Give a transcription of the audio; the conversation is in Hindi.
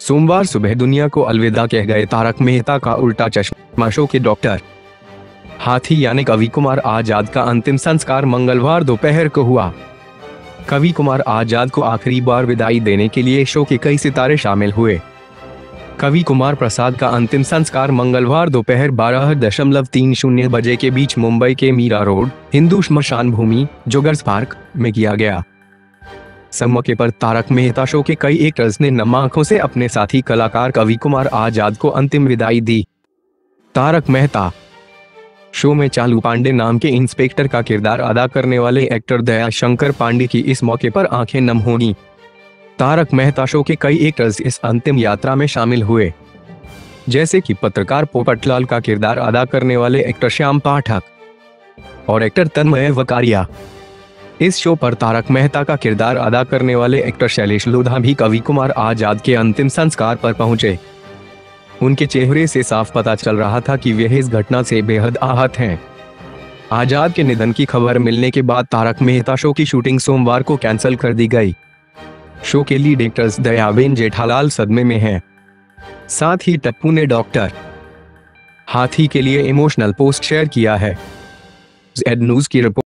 सोमवार सुबह दुनिया को अलविदा कह गए तारक मेहता का उल्टा चश्मा शो के डॉक्टर हाथी यानी कवि कुमार आजाद का अंतिम संस्कार मंगलवार दोपहर को हुआ। कवि कुमार आजाद को आखिरी बार विदाई देने के लिए शो के कई सितारे शामिल हुए। कवि कुमार प्रसाद का अंतिम संस्कार मंगलवार दोपहर 12:30 बजे के बीच मुंबई के मीरा रोड हिंदू श्मशान भूमि जोगर्स पार्क में किया गया। इस मौके पर तारक मेहता शो के कई एक्टर्स ने नम आंखों से अपने साथी कलाकार कवि कुमार आजाद को अंतिम विदाई दी। तारक मेहता शो में चालू पांडे नाम के इंस्पेक्टर का किरदार अदा करने वाले एक्टर दया शंकर पांडे की इस मौके पर आंखें नम होंगी। तारक मेहता शो के कई एक्टर्स इस अंतिम यात्रा में शामिल हुए, जैसे कि पत्रकार पोपटलाल का किरदार अदा करने वाले एक्टर श्याम पाठक और एक्टर तन्मय वकारिया। इस शो पर तारक मेहता का किरदार अदा करने वाले एक्टर शैलेश लोधा भी कवि कुमार आजाद के अंतिम संस्कार पर पहुंचे। उनके चेहरे से साफ पता चल रहा था कि वे इस घटना से बेहद आहत हैं। आजाद के निधन की खबर मिलने के बाद तारक मेहता शो की शूटिंग सोमवार को कैंसिल कर दी गई। शो के लीड एक्टर्स दयाबेन जेठालाल सदमे में हैं। साथ ही टप्पू ने डॉक्टर हाथी के लिए इमोशनल पोस्ट शेयर किया है। Z न्यूज़ की रिपोर्ट।